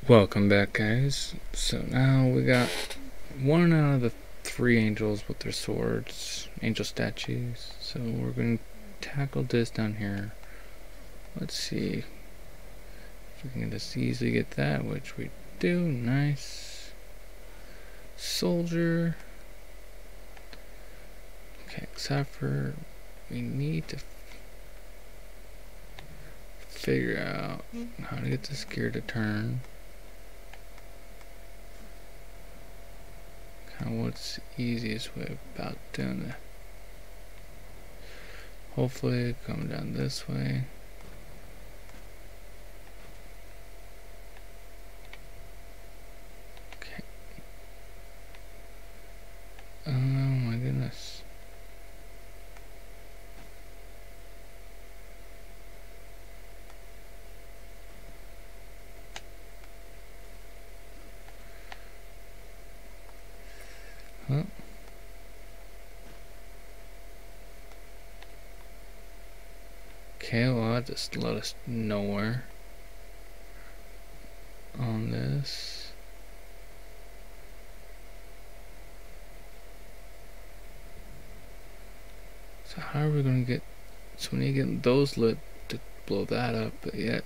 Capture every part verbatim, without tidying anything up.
Welcome back, guys. So now we got one out of the three angels with their swords, angel statues. So we're going to tackle this down here. Let's see if we can just easily get that, which we do. Nice. Soldier. Okay, except for we need to figure out how to get this gear to turn. Kind of what's the easiest way about doing that. Hopefully come down this way. Okay. Oh my goodness. Well. Okay, well, that just let us nowhere on this. So how are we gonna get? So we need to get those lit to blow that up, but yet.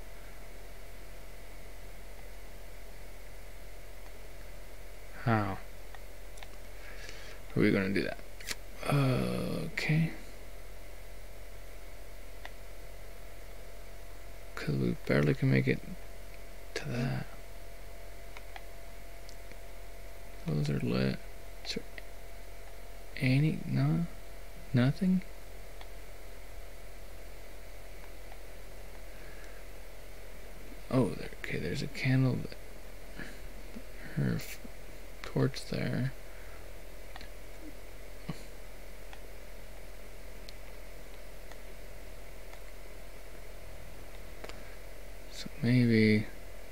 How are we gonna do that? Uh, okay. Cause we barely can make it to that. Those are lit. Is there any? No, nothing. Oh, there, okay. There's a candle. That, her torch there. So maybe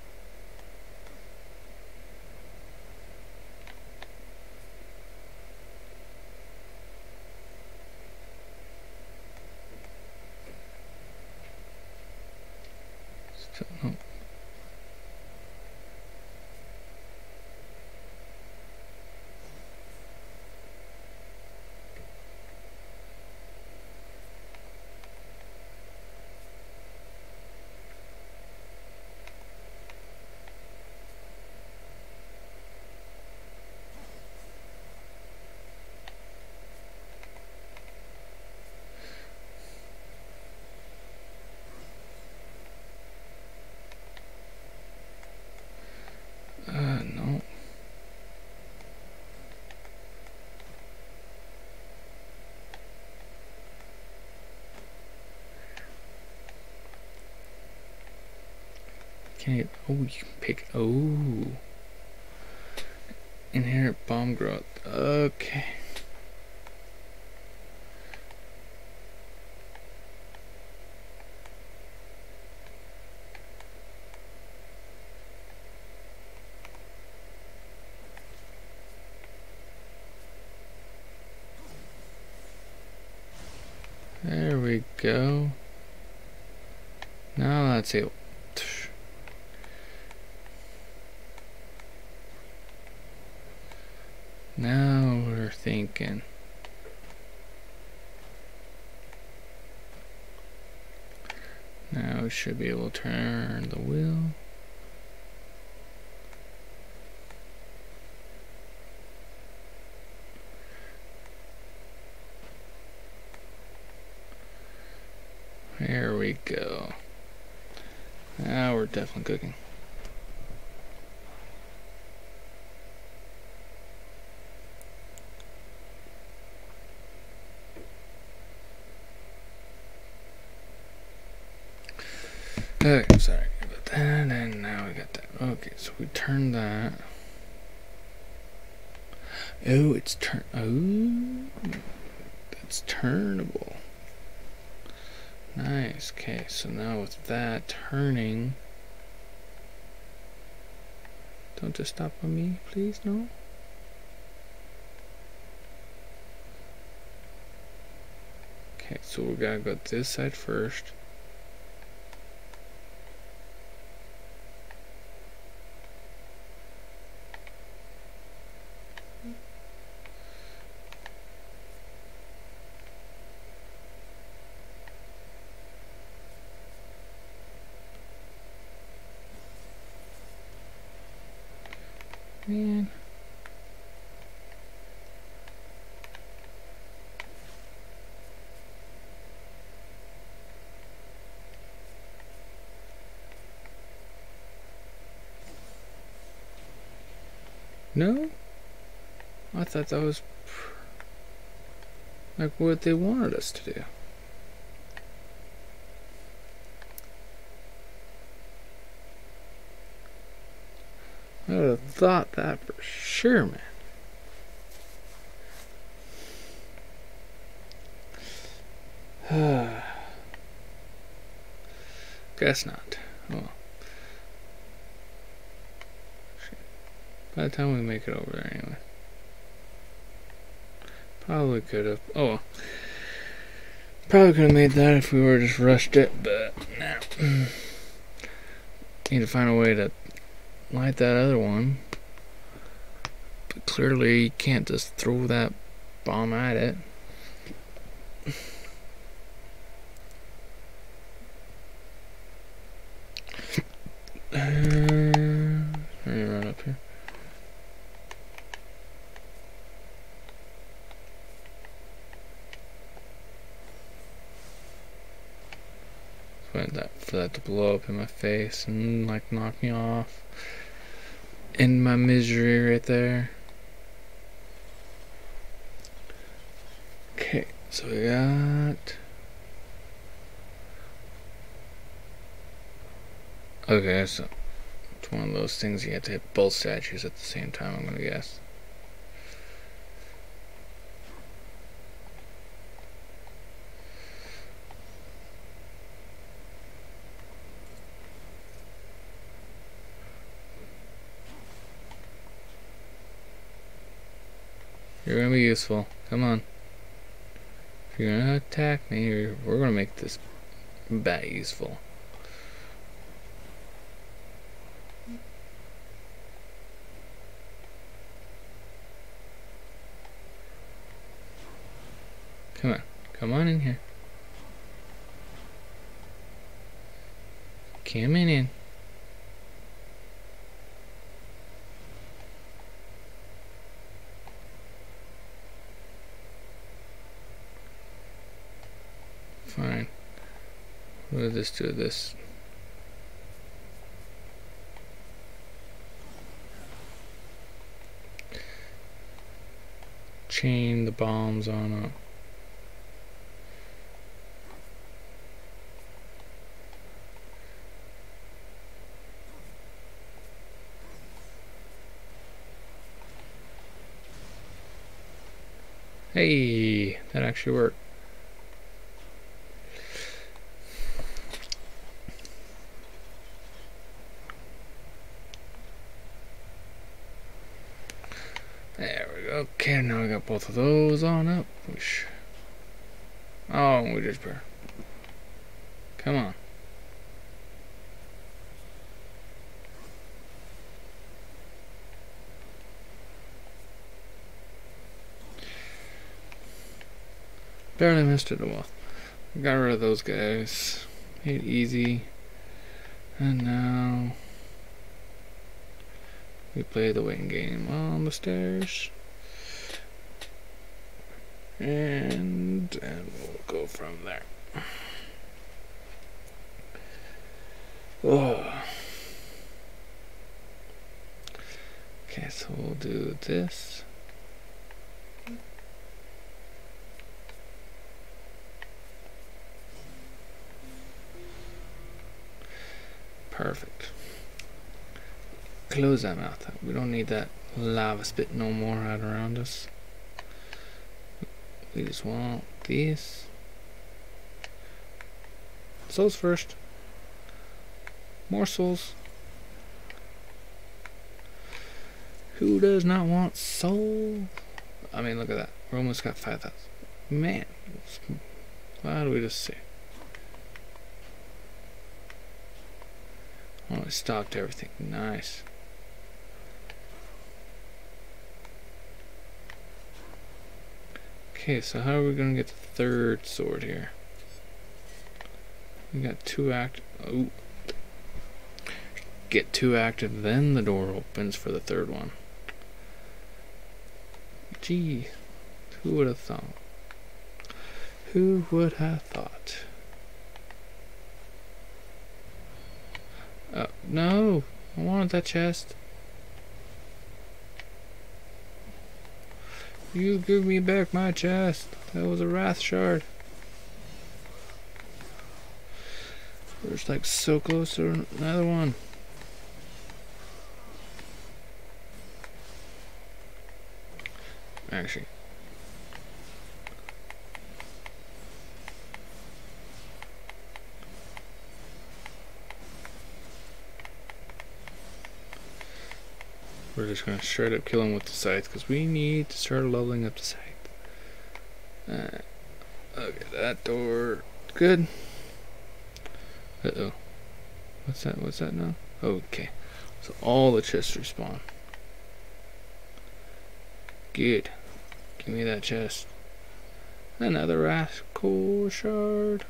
still no. Uh, no. Can you? Oh, you can pick. Oh, inherent bomb growth. Okay. There we go. Now let's see. Now we're thinking. Now we should be able to turn the wheel. There we go. Now we're definitely cooking. Okay, sorry about that, and now we got that. Okay, so we turn that. Oh, it's turn. Oh, that's turnable. Nice. Okay, so now with that turning, don't just stop on me, please. No. Okay, so we gotta go this side first. Man. No? I thought that was like what they wanted us to do. I would have thought that for sure, man. Guess not. Oh. By the time we make it over there anyway. Probably could have. Oh well. Probably could have made that if we were just rushed it, but nah. Need to find a way to light that other one. But clearly you can't just throw that bomb at it. Uh, let me run up here. That, for that to blow up in my face and like knock me off. End my misery right there. Okay, so we got. Okay, so it's one of those things you have to hit both statues at the same time, I'm gonna guess. You're gonna be useful. Come on. If you're gonna attack me, we're gonna make this bat useful. Come on. Come on in here. Come in in. Fine. What does this do? This. Chain the bombs on up. Hey, that actually worked. There we go. Okay, now we got both of those on up. Oh, we just burn. Come on. Barely missed it. Well, got rid of those guys. Made it easy. And now we play the waiting game on the stairs. And and we'll go from there. Oh. Okay, so we'll do this. Perfect. Close that mouth. We don't need that lava spit no more out around us. We just want these. Souls first. More souls. Who does not want soul? I mean, look at that. We're almost got five thousand. Man. Why do we just say? Oh, it stopped everything. Nice. Okay, so how are we gonna get the third sword here? We got two active. Oh. Get two active, then the door opens for the third one. Gee, who would have thought? Who would have thought? Oh, no! I wanted that chest. You give me back my chest. That was a wrath shard. We're just like so close to another one. Actually. We're just gonna straight up kill him with the scythe because we need to start leveling up the scythe. Uh, okay, that door. Good. Uh oh. What's that? What's that now? Okay. So all the chests respawn. Good. Give me that chest. Another rascal shard.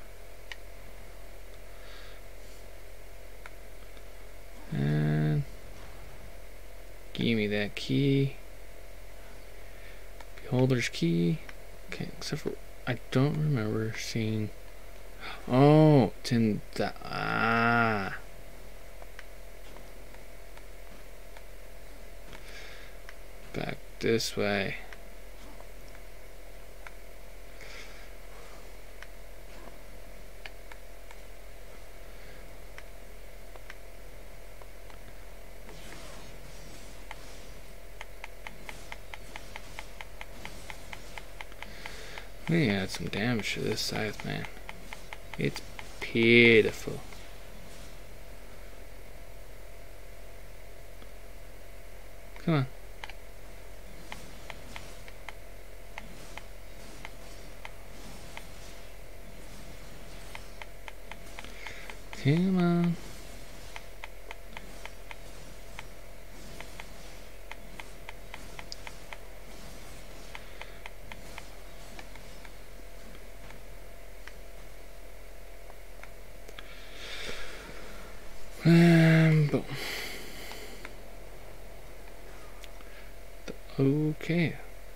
And give me that key. Beholder's key. Okay, except for I don't remember seeing. Oh, it's in the ah. Back this way. We add some damage to this scythe, man. It's pitiful. Come on. Come on. Um, boom. Okay.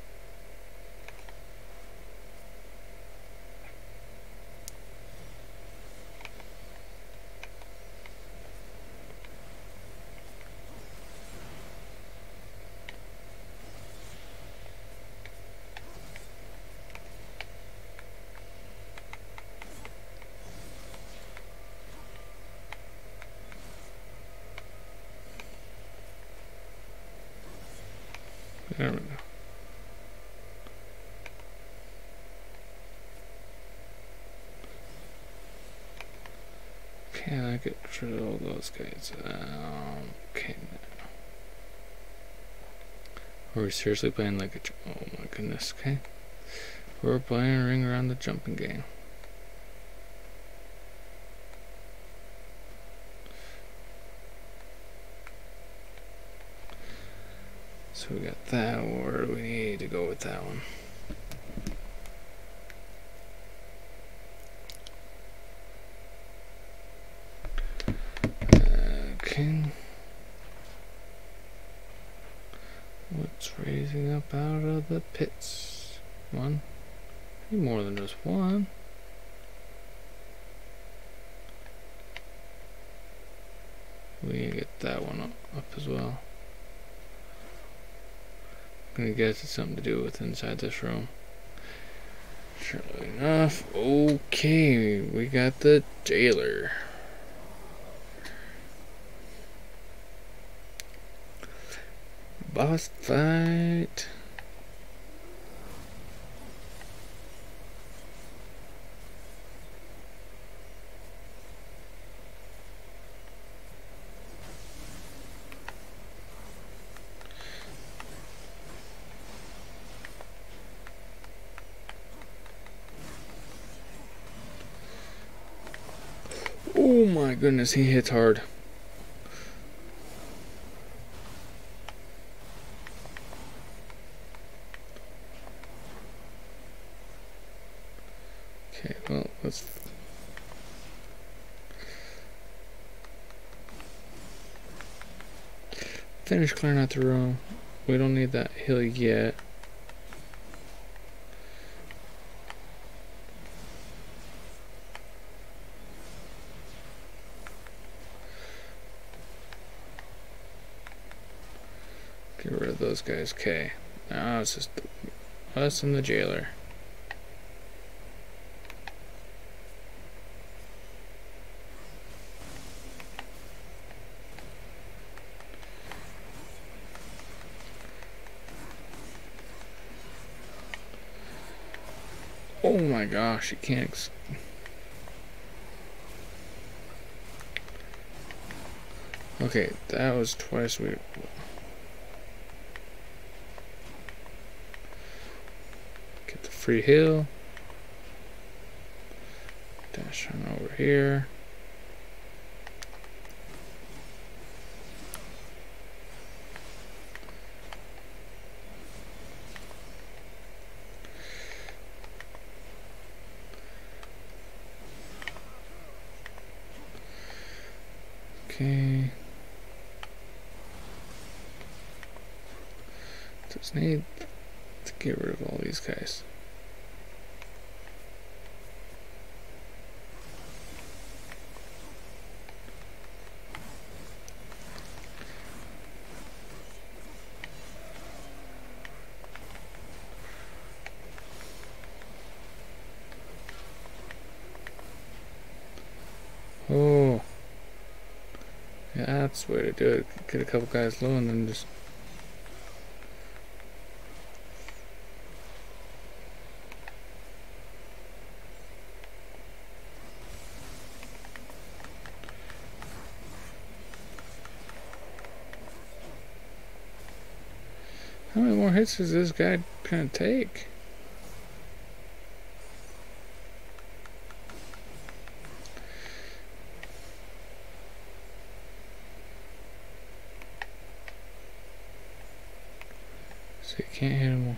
There we go. Can I get rid of all those guys? Um, okay. Are we seriously playing like a... Oh my goodness, okay. We're playing a ring around the jumping game. So we got that. Where do we need to go with that one? Okay. What's raising up out of the pits? One. Need more than just one. We need to get that one up, up as well. I'm gonna guess it's something to do with inside this room. Surely enough. Okay, we got the jailer. Boss fight. Oh my goodness, he hits hard. Okay, well, let's... finish clearing out the room. We don't need that hill yet. Get rid of those guys. Okay. Now it's just us and the jailer. Oh my gosh, you can't. Ex okay, that was twice we. Get the free heal. Dash on over here. Okay. Just need to get rid of all these guys. Oh. Yeah, that's the way to do it. Get a couple guys low and then just... How many more hits does this guy kind of take? So you can't hit him all.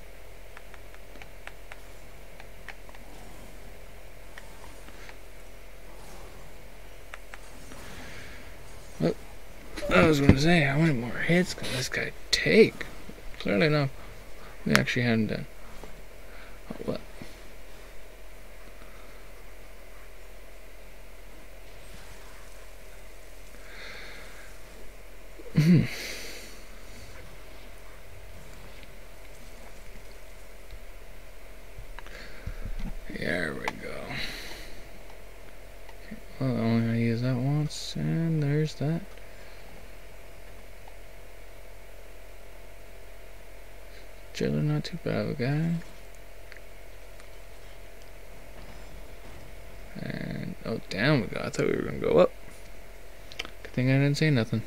Well, I was going to say, how many more hits can this guy take? Clearly enough, we actually hadn't done. Oh, what? There we go. Okay. Well, I only gotta use that once, and there's that. Jailer, not too bad of a guy. And oh, down we go. I thought we were gonna go up. Good thing I didn't say nothing.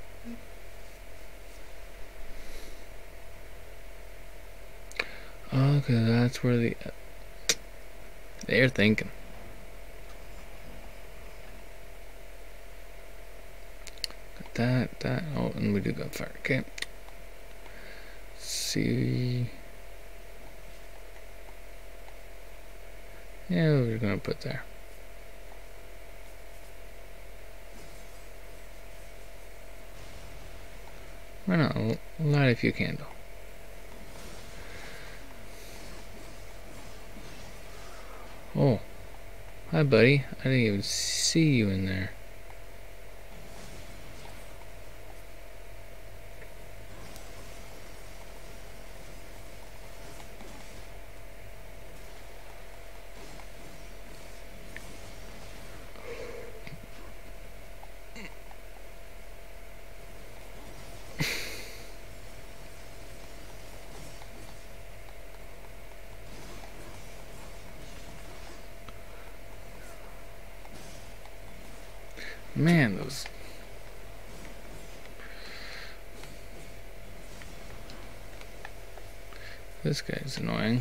Okay, that's where the uh, they're thinking. Got that, that. Oh, and we do got fire. Okay. See. Yeah, we're gonna put there. Why not? Light a few candles. Oh, hi buddy. I didn't even see you in there. Man, those... This guy's annoying.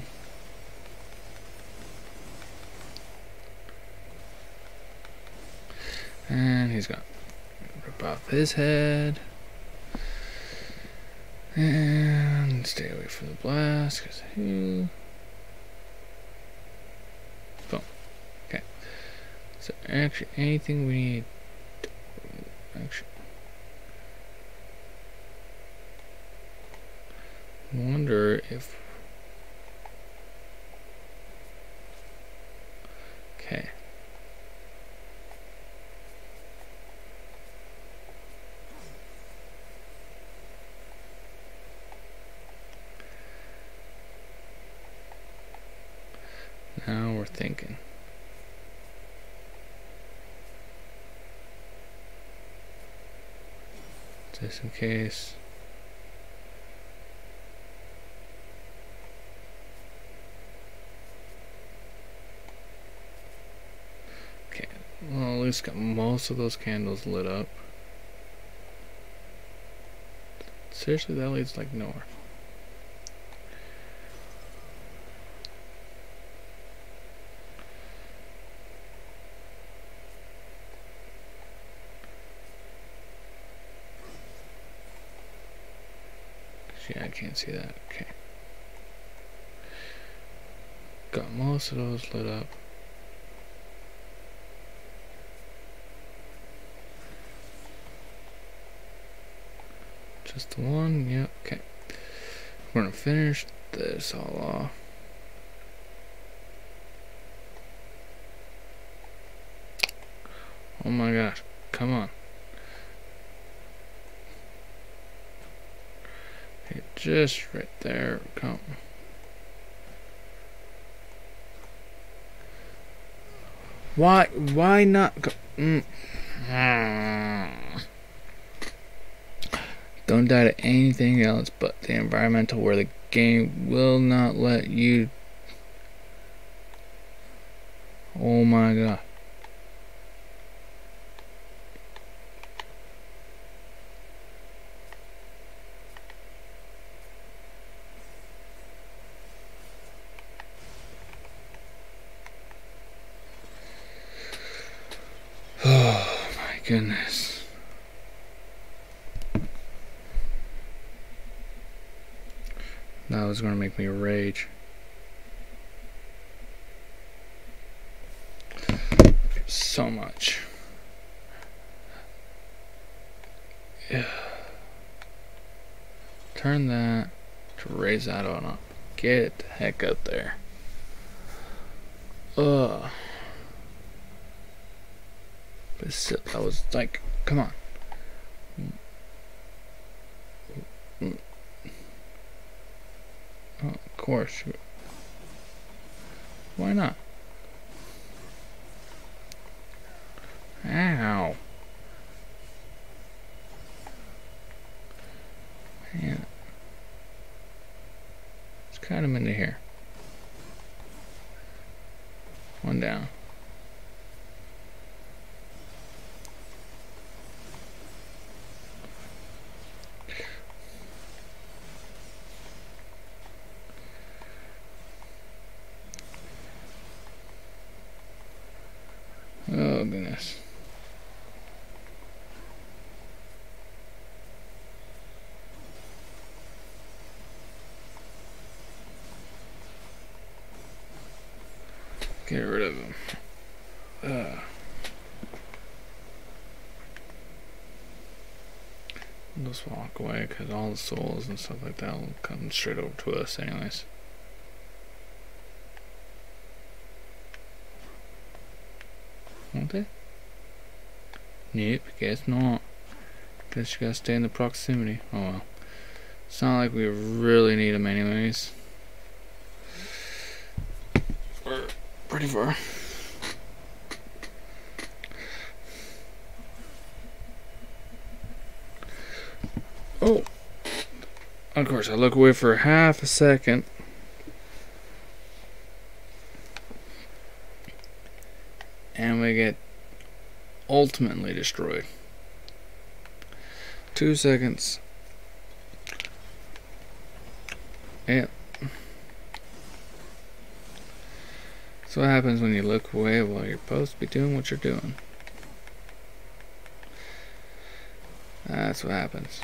And he's gonna rip off his head. And stay away from the blast, because who... Boom. Okay. So actually anything we need... Actually... I wonder if... Okay. we're thinking. Just in case. Okay, well, at least got most of those candles lit up. Seriously, that leads like nowhere. Yeah, I can't see that. Okay. Got most of those lit up. Just the one, yep, yeah, okay. We're gonna finish this all off. Oh my gosh, come on. Okay, just right there, come. Why, why not go? Mm. Don't die to anything else but the environmental, where the game will not let you. Oh my god. Oh my goodness. That was going to make me rage. So much. Yeah. Turn that to raise that on up. Get the heck up there. Ugh. But still, that was like, come on. Oh, of course. Why not? Ow. Man. Let's cut him into here. One down. Oh goodness. Get rid of him. Uh. Just walk away, because all the souls and stuff like that will come straight over to us anyways. Won't they? Nope, guess not. Guess you gotta stay in the proximity. Oh well. It's not like we really need them anyways. We're pretty far. Oh! Of course, I look away for half a second. And we get ultimately destroyed. Two seconds. Yep. So what happens when you look away while you're supposed to be doing what you're doing? That's what happens.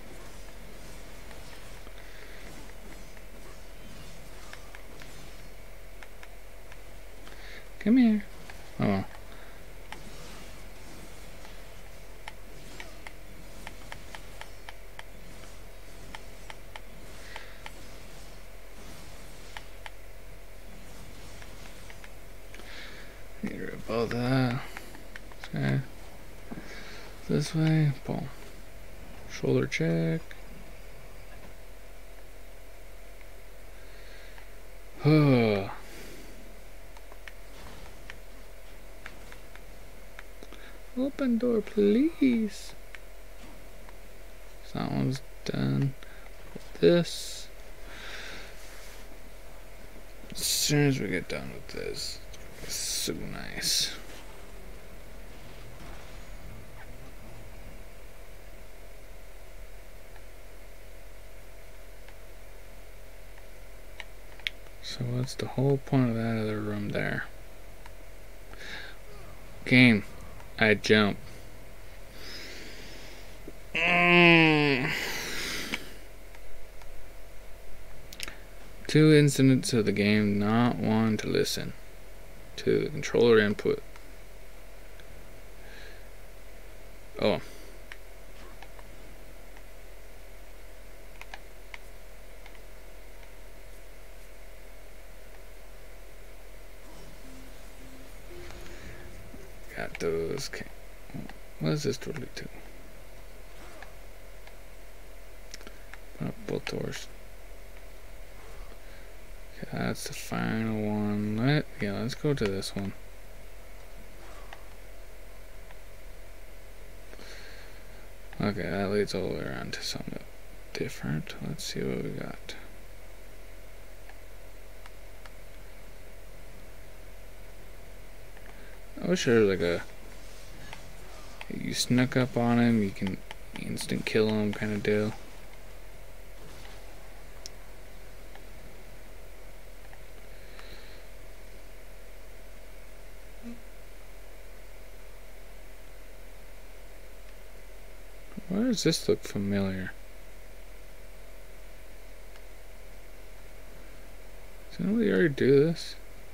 Come here. Oh well. Get rid of both of that. Okay. This way. Boom. Shoulder check. Open door, please. So that one's done. With this. As soon as we get done with this, it's so nice. So what's the whole point of that other room there? Game. I jump. Mm. Two incidents of the game not wanting to listen to the controller input. Oh. Got those. What is this totally to? Put up both doors. Okay, that's the final one. Let yeah, let's go to this one. Okay, that leads all the way around to something different. Let's see what we got. I wish there was like a you snuck up on him, you can instant kill him kind of deal. Why does this look familiar? Did we already do this?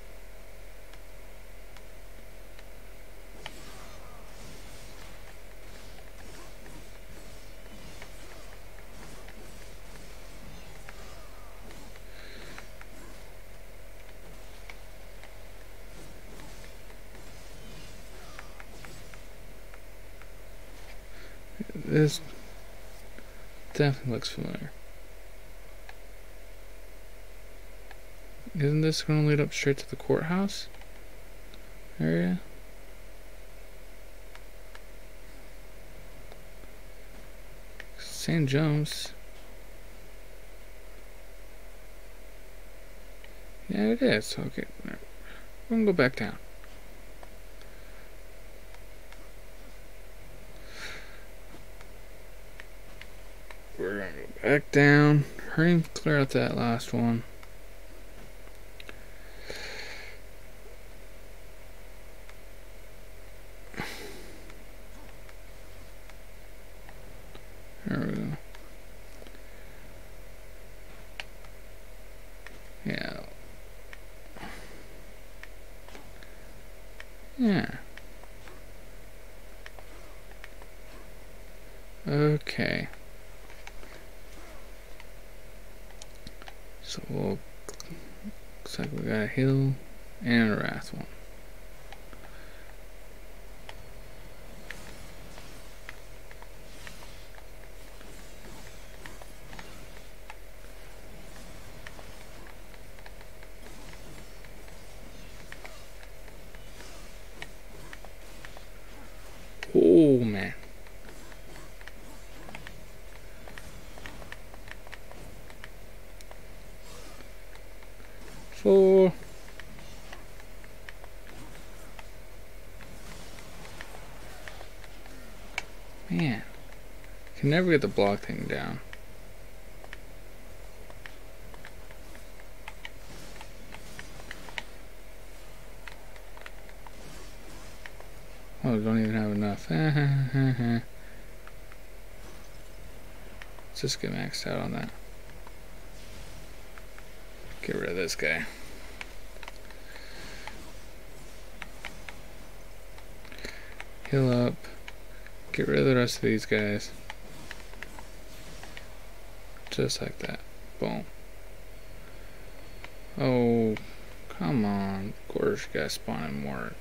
This definitely looks familiar. Isn't this going to lead up straight to the courthouse area? Saint John's. Yeah, it is. Okay, we're going to go back down. We're going to go back down. Hurry and clear out that last one. There we go. Yeah. Yeah. Okay. So we'll, looks like we got a hill and a wrath one. Oh man. Four. Man. Can never get the block thing down. Oh, we don't even have enough. Let's just get maxed out on that. Get rid of this guy. Heal up. Get rid of the rest of these guys. Just like that. Boom. Oh, come on. Of course you guys spawning more.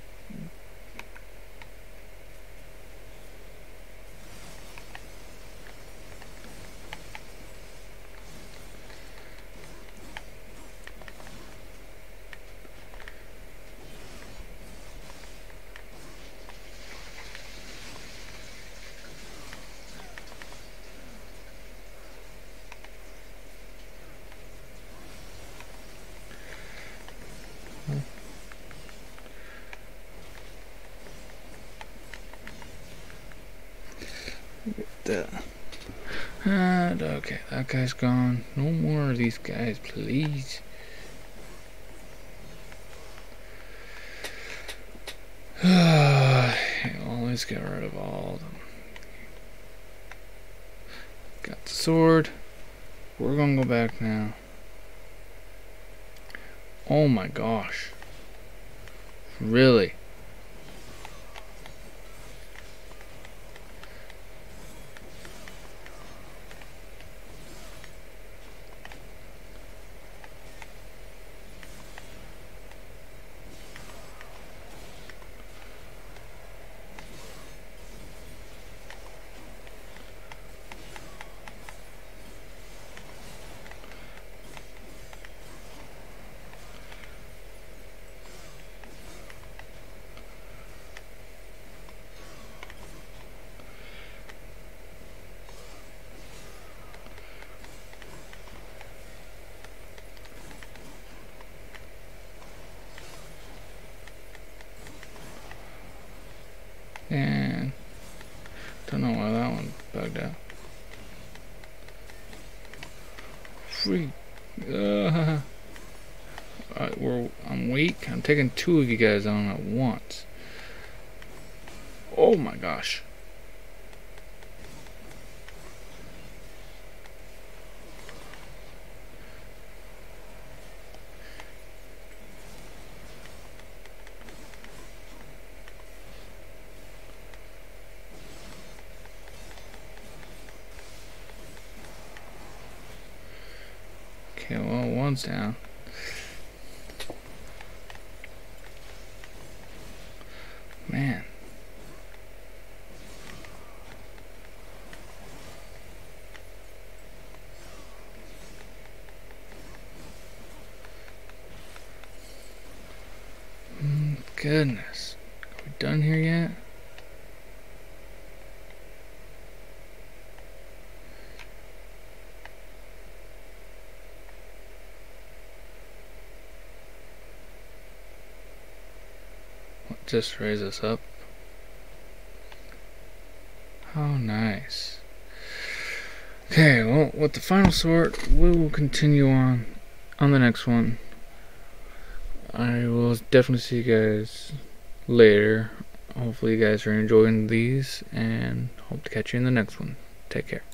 the... And, okay, that guy's gone. No more of these guys, please. Well, let's get rid of all of them. Got the sword. We're gonna go back now. Oh my gosh. Really? And don't know why that one bugged out. Free. Uh, Alright, we're. I'm weak. I'm taking two of you guys on at once. Oh my gosh. Okay, well, one's down. Man. Mm, goodness. Are we done here yet? Just raise us up. How nice. Okay, well, with the final sword, we will continue on on the next one. I will definitely see you guys later. Hopefully you guys are enjoying these, and hope to catch you in the next one. Take care.